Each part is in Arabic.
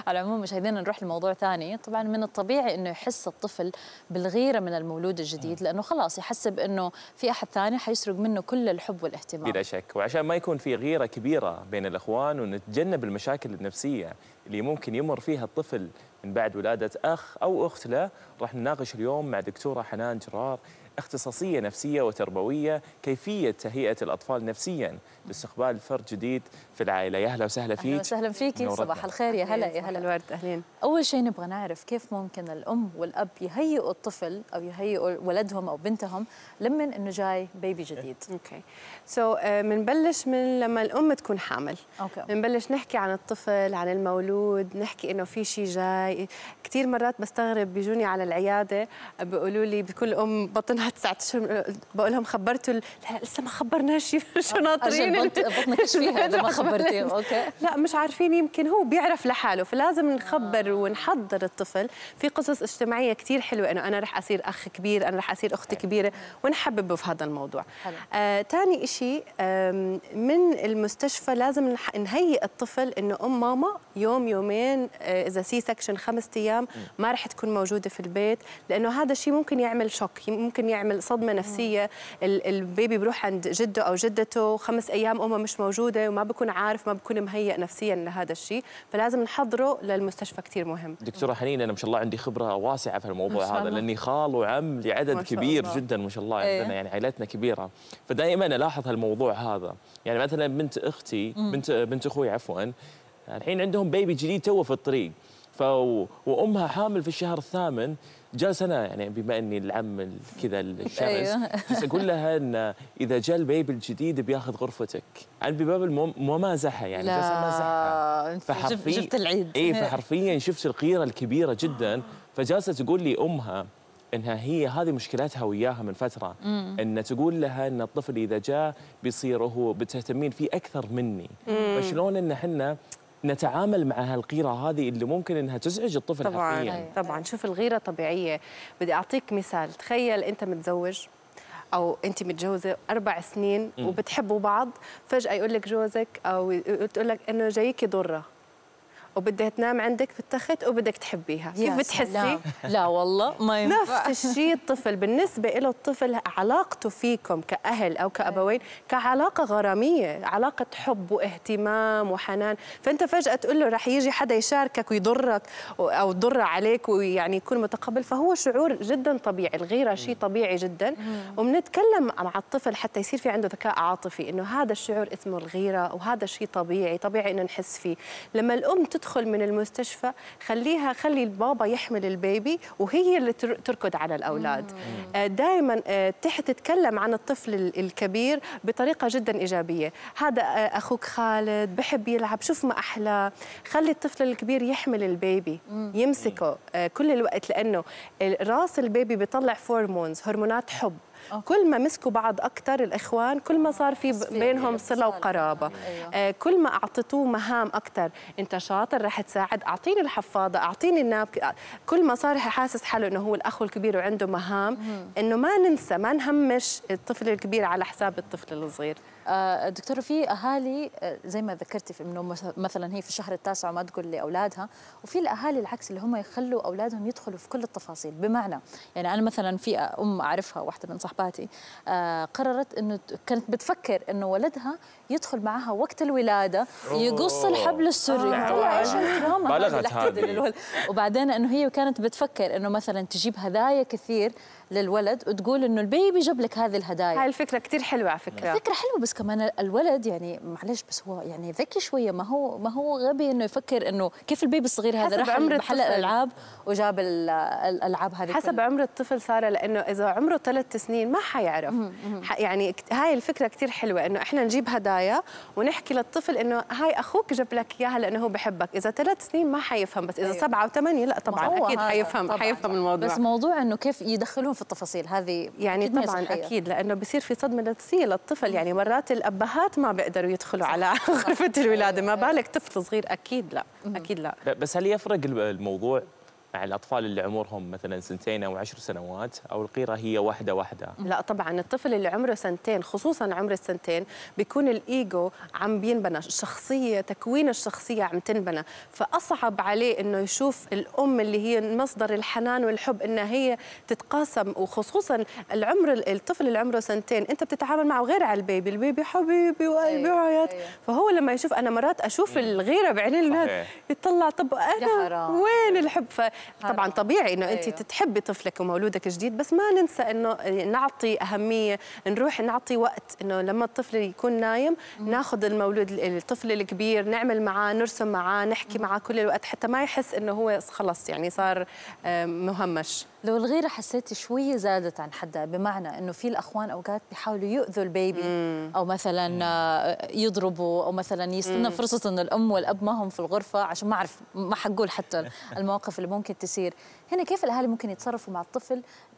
على العموم مشاهدينا نروح لموضوع ثاني. طبعا من الطبيعي انه يحس الطفل بالغيره من المولود الجديد، لانه خلاص يحسب انه في احد ثاني حيسرق منه كل الحب والاهتمام. بلا شك، وعشان ما يكون في غيره كبيره بين الاخوان ونتجنب المشاكل النفسيه اللي ممكن يمر فيها الطفل من بعد ولاده اخ او اخت له، راح نناقش اليوم مع دكتوره حنان جرار، اختصاصيه نفسيه وتربويه، كيفيه تهيئه الاطفال نفسيا لاستقبال فرد جديد في العائله. يا اهلا وسهلا فيك. اهلا وسهلا فيكي، صباح الخير. يا هلا يا هلا الورد. اهلين. اول شيء نبغى نعرف كيف ممكن الام والاب يهيئوا الطفل او يهيئوا ولدهم او بنتهم لما انه جاي بيبي جديد. اوكي سو بنبلش من لما الام تكون حامل. بنبلش نحكي عن الطفل، عن المولود، نحكي انه في شيء جاي. كثير مرات بستغرب بيجوني على العياده بيقولوا لي بكل ام بطنها 9 اشهر، بقول لهم خبرتوا؟ لا لسه ما خبرناش شو ناطرين بطنك ايش فيها اذا ما خبرتيه. اوكي لا مش عارفين، يمكن هو بيعرف لحاله، فلازم نخبر ونحضر الطفل. في قصص اجتماعيه كثير حلوه انه انا رح اصير اخ كبير، انا رح اصير اخت كبيره، ونحببه في هذا الموضوع. ثاني شيء من المستشفى لازم نهيئ الطفل انه ماما يوم يومين اذا سي سكشن 5 ايام ما رح تكون موجوده في البيت، لانه هذا الشيء ممكن يعمل شوك، ممكن يعمل صدمه نفسيه. البيبي بيروح عند جده او جدته 5 ايام امه مش موجوده وما بكون عارف، ما بكون مهيئ نفسيا لهذا الشيء، فلازم نحضره للمستشفى. كثير مهم. دكتوره حنين، انا ما شاء الله عندي خبره واسعه في الموضوع هذا، لاني خال وعم لعدد كبير جدا ما شاء الله عندنا، يعني عائلتنا كبيره، فدائما الاحظ هالموضوع هذا. يعني مثلا بنت اختي بنت اخوي عفوا، الحين عندهم بيبي جديد توه في الطريق، وامها حامل في الشهر الثامن. جالس انا يعني بما اني العم كذا الشرس، بس اقول لها ان اذا جاء البيبي الجديد بياخذ غرفتك، عن بباب الممازحه، يعني بس امازحها. جبت العيد. اي فحرفيا شفت الغيره الكبيره جدا. فجالسه تقول لي امها انها هي هذه مشكلتها وياها من فتره، ان تقول لها ان الطفل اذا جاء بيصير هو بتهتمين فيه اكثر مني، فشلون ان احنا نتعامل مع هالغيره هذه اللي ممكن انها تزعج الطفل حرفيا. طبعا شوف الغيره طبيعيه. بدي اعطيك مثال، تخيل انت متزوج او انت متجوزه 4 سنين وبتحبوا بعض، فجاه يقول لك جوزك او تقول لك انه جايكي ضره وبدها تنام عندك في التخت وبدك تحبيها، كيف بتحسي؟ لا والله ما ينفع. نفس الشيء الطفل، بالنسبة له الطفل علاقته فيكم كأهل أو كأبوين كعلاقة غرامية، علاقة حب واهتمام وحنان، فأنت فجأة تقول له رح يجي حدا يشاركك ويضرك أو يضر عليك ويعني يكون متقبل، فهو شعور جدا طبيعي. الغيرة شيء طبيعي جدا، وبنتكلم مع الطفل حتى يصير في عنده ذكاء عاطفي إنه هذا الشعور اسمه الغيرة وهذا شيء طبيعي، طبيعي إنه نحس فيه. لما الأم تدخل من المستشفى خلي البابا يحمل البيبي وهي اللي تركض على الأولاد. دائما تتكلم عن الطفل الكبير بطريقة جدا إيجابية، هذا أخوك خالد بحب يلعب، شوف ما أحلى. خلي الطفل الكبير يحمل البيبي يمسكه كل الوقت، لأنه راس البيبي بيطلع هرمونات حب. كل ما مسكوا بعض أكثر الإخوان كل ما صار في بينهم صلة وقرابة. كل ما أعطيتوه مهام أكثر، أنت شاطر رح تساعد، أعطيني الحفاضة، أعطيني النابك، كل ما صار حاسس حاله إنه هو الأخ الكبير وعنده مهام، إنه ما ننسى ما نهمش الطفل الكبير على حساب الطفل الصغير. دكتورة، في أهالي زي ما ذكرتي في إنه مثلا هي في الشهر التاسع وما تقول لأولادها، وفي الأهالي العكس اللي هم يخلوا أولادهم يدخلوا في كل التفاصيل. بمعنى يعني أنا مثلا في أم أعرفها، واحدة من صحباتي، قررت إنه كانت بتفكر إنه ولدها يدخل معها وقت الولادة يقص الحبل السري. طلع إيش التراما هذه. وبعدين إنه هي كانت بتفكر إنه مثلا تجيب هدايا كثير للولد وتقول إنه البيبي جاب لك هذه الهدايا. هاي الفكرة كثير حلوة على فكرة. فكرة حلوة، بس كمان الولد يعني معلش بس هو يعني ذكي شوية، ما هو غبي إنه يفكر إنه كيف البيبي الصغير هذا راح محل الألعاب وجاب الألعاب هذه حسب عمر الطفل سارة، لأنه إذا عمره 3 سنين ما حيعرف. يعني هاي الفكرة كثير حلوة إنه إحنا نجيب هدايا ونحكي للطفل إنه هاي أخوك جاب لك إياها لأنه هو بحبك. إذا 3 سنين ما حيفهم، بس إذا 7 و8 لا طبعا أكيد حيفهم الموضوع. بس موضوع إنه كيف يدخلون في التفاصيل هذه يعني طبعا أكيد، لأنه بصير في صدمة نفسية للطفل. يعني مرات الأبهات ما بيقدروا يدخلوا على غرفة الولادة، ما بالك طفل صغير. أكيد لا، أكيد لا. بس هل يفرق الموضوع مع الاطفال اللي عمرهم مثلا 2 أو 10 سنوات، او الغيره هي واحده واحده؟ لا طبعا الطفل اللي عمره 2 خصوصا عمر ال2 بيكون الايجو عم بينبنى، الشخصيه تكوين الشخصيه عم تنبنى، فاصعب عليه انه يشوف الام اللي هي مصدر الحنان والحب انها هي تتقاسم. وخصوصا الطفل اللي عمره 2 انت بتتعامل معه غير على البيبي حبيبي وقلبي وعياط. فهو لما يشوف، انا مرات اشوف الغيره بعينين الولاد يطلع طب انا وين الحب. فطبعا طبيعي انه انت تحبي طفلك ومولودك جديد، بس ما ننسى انه نعطي اهميه، نروح نعطي وقت انه لما الطفل يكون نايم ناخذ الطفل الكبير نعمل معاه، نرسم معاه، نحكي معاه كل الوقت حتى ما يحس انه هو خلص يعني صار مهمش. لو الغيرة حسيتي شوية زادت عن حدها، بمعنى إنه في الأخوان أوقات بيحاولوا يؤذوا البيبي أو مثلا يضربوا، أو مثلا يستنى فرصة إنه الأم والأب ما هم في الغرفة، عشان ما أعرف ما حقول حتى المواقف اللي ممكن تصير هنا. كيف الأهالي ممكن يتصرفوا مع الطفل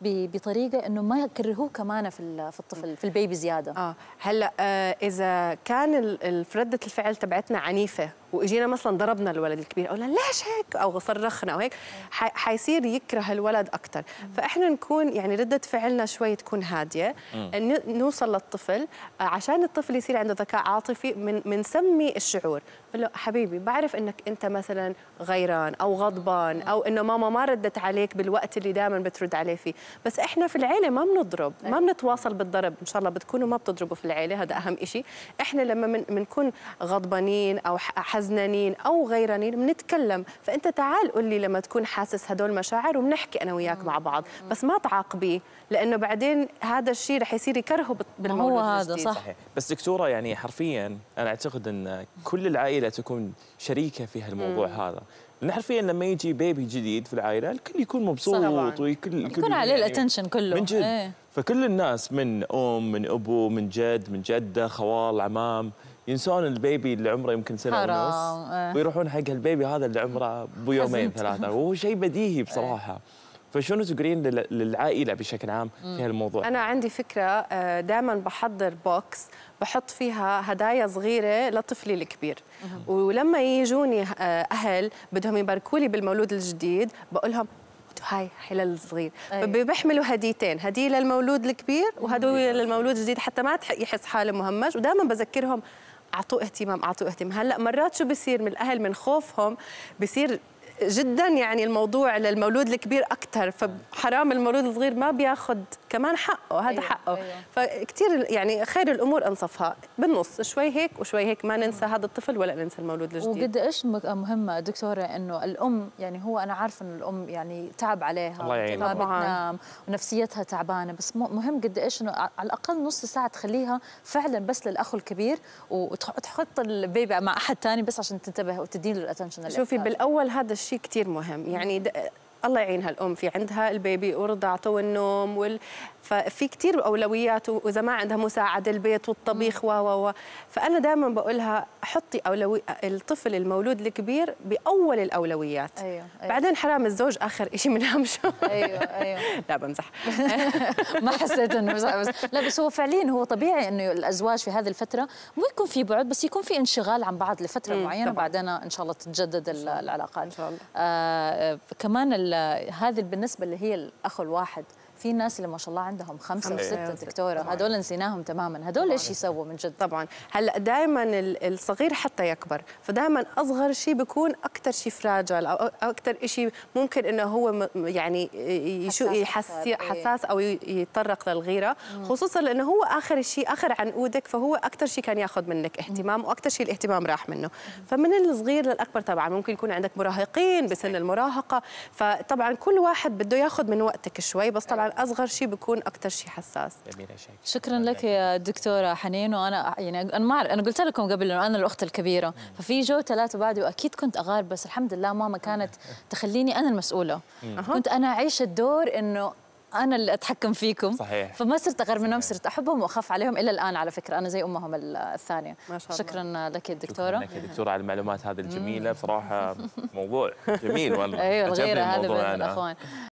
بطريقة إنه ما يكرهوه كمان في الطفل، في البيبي زيادة؟ هلا إذا كان ردة الفعل تبعتنا عنيفة واجينا مثلا ضربنا الولد الكبير او ليش هيك او صرخنا او هيك، حيصير يكره الولد اكثر. فاحنا نكون يعني رده فعلنا شوي تكون هاديه، نوصل للطفل عشان الطفل يصير عنده ذكاء عاطفي. منسمي الشعور، بقول له حبيبي بعرف انك انت مثلا غيران او غضبان او انه ماما ما ردت عليك بالوقت اللي دائما بترد عليه فيه، بس احنا في العيله ما بنضرب، ما بنتواصل بالضرب، ان شاء الله بتكونوا ما بتضربوا في العيله، هذا اهم شيء. احنا لما بنكون غضبانين او حزنانين او غيرانين بنتكلم، فانت تعال قول لي لما تكون حاسس هدول مشاعر وبنحكي انا وياك مع بعض، بس ما تعاقبيه لانه بعدين هذا الشيء رح يصير يكرهه بالمولود هو هذا الجديد. صح. بس دكتوره يعني حرفيا انا اعتقد ان كل العائله تكون شريكه في هالموضوع هذا، لأن حرفيا لما يجي بيبي جديد في العائله الكل يكون مبسوط يكون عليه الاتنشن كله من جد. فكل الناس من من ابو من جد من جده خوال عمام ينسون البيبي اللي عمره يمكن سنه ونص ويروحون حق البيبي هذا اللي عمره بيومين 3، وهو شيء بديهي بصراحه. فشنو تقولين للعائله بشكل عام في هالموضوع؟ انا عندي فكره، دائما بحضر بوكس بحط فيها هدايا صغيره لطفلي الكبير، ولما يجوني اهل بدهم يباركوا لي بالمولود الجديد بقول لهم هاي للصغير، فبيحملوا هديتين، هديه للمولود الكبير وهديه للمولود الجديد حتى ما يحس حاله مهمش. ودائما بذكرهم اعطوه اهتمام اعطوه اهتمام. هلا مرات شو بصير من الاهل من خوفهم بصير جدا يعني الموضوع للمولود الكبير اكثر، فحرام المولود الصغير ما بياخذ كمان حقه، هذا حقه. فكثير يعني خير الامور انصفها بالنص، شوي هيك وشوي هيك، ما ننسى هذا الطفل ولا ننسى المولود الجديد. وقد ايش مهمه دكتوره انه الام، يعني هو انا عارفه انه الام يعني تعب عليها ما بتنام ونفسيتها تعبانه، بس مهم قد ايش انه على الاقل نص ساعه تخليها فعلا بس للاخ الكبير، وتحط البيبي مع احد ثاني بس عشان تنتبه وتدي له الاتنشن. شوفي بالاول هذا الشيء كثير مهم، يعني الله يعينها الام في عندها البيبي ورضعته والنوم ففي كثير اولويات، واذا ما عندها مساعده البيت والطبيخ فانا دائما بقولها حطي الطفل المولود الكبير باول الاولويات. أيوة. بعدين حرام الزوج اخر شيء منهم شو. ايوه لا بمزح. ما حسيت انه لا، بس هو فعليا هو طبيعي انه الازواج في هذه الفتره مو يكون في بعد، بس يكون في انشغال عن بعض لفتره معينه، بعدين ان شاء الله تتجدد العلاقات ان شاء الله. كمان هذه بالنسبه اللي هي الاخ الواحد، في ناس اللي ما شاء الله عندهم 5 و6 دكتوره، هذول نسيناهم تماما، هذول ايش يسووا من جد؟ طبعا هلا دائما الصغير حتى يكبر، فدائما اصغر شيء بيكون اكثر شيء فراجل او اكثر شيء ممكن انه هو يعني حساس او يتطرق للغيره، خصوصا لانه هو اخر شيء اخر عنقودك، فهو اكثر شيء كان ياخذ منك اهتمام، واكثر شيء الاهتمام راح منه. فمن الصغير للاكبر طبعا ممكن يكون عندك مراهقين بسن المراهقه، فطبعا كل واحد بده ياخذ من وقتك شوي، بس طبعا اصغر شيء بيكون اكثر شيء حساس. شكرا لك يا دكتوره حنين. وانا يعني انا قلت لكم قبل انه انا الاخت الكبيره، ففي 3 بعدي واكيد كنت اغار، بس الحمد لله ماما كانت تخليني انا المسؤوله. كنت انا اعيش الدور انه انا اللي اتحكم فيكم. صحيح. فما صرت اغار منهم، صرت احبهم واخاف عليهم الى الان. على فكره انا زي امهم الثانيه. ما شاء الله. شكرا لك يا دكتوره. شكرا لك يا دكتوره على المعلومات هذه الجميله، بصراحه موضوع جميل والله. ايوه الغيره هذا بين الاخوان.